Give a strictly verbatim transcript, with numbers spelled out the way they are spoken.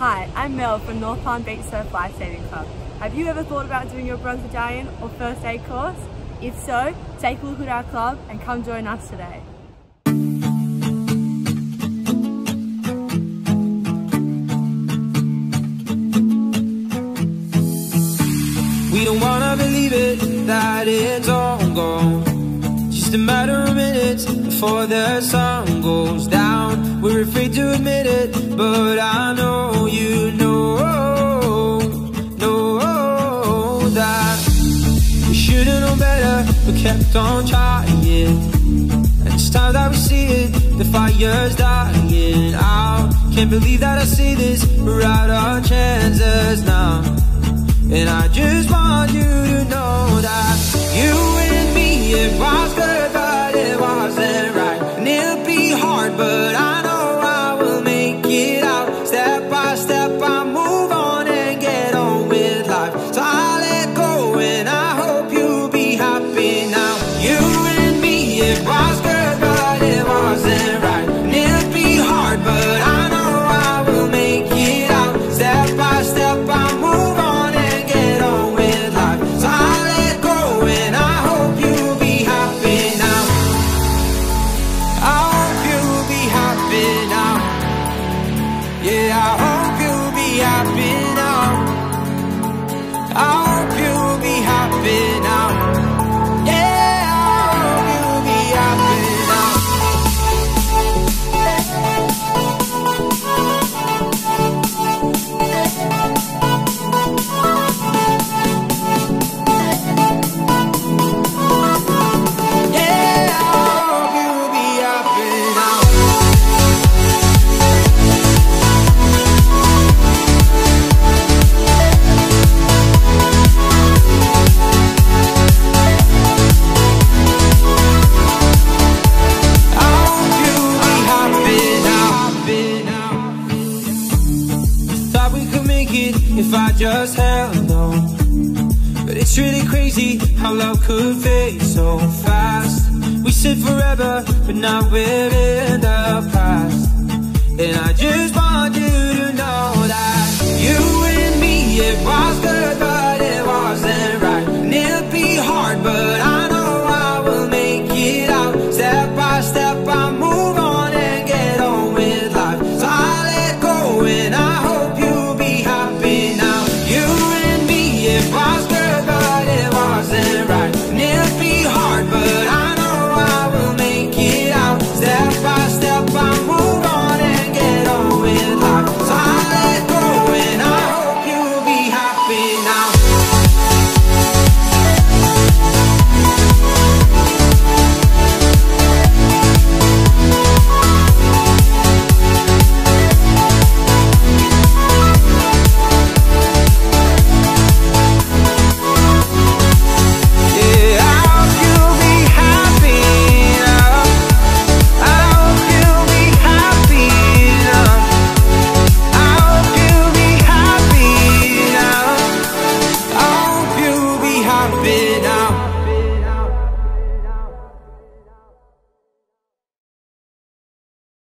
Hi, I'm Mel from North Palm Beach Surf Lifesaving Club. Have you ever thought about doing your bronzodiene or first aid course? If so, take a look at our club and come join us today. We don't wanna believe it, that it's all gone. Just a matter of minutes before the sun goes down. We're afraid to admit it, but I know you know, know that we should've known better, but kept on trying. And it's time that we see it, the fire's dying out. Can't believe that I say this, we're out our chances now. And I just want you to know that you and me, it was good, but it wasn't right. And it'll be hard, but I know I will make it out. Step by step, I move on and get on with life. So I let go and I hope you'll be happy now. You and me, it was good, but it wasn't right. And it'll be hard, but I know I will make it out. Step by step, I move on. Yeah, I hope you'll be happy now. I hope you'll be happy now. Yeah, I hope you'll be happy now. Yeah, I hope you'll be happy now. If I just held on, but it's really crazy how love could fade so fast. We said forever, but now we're in the past. And I just want you to know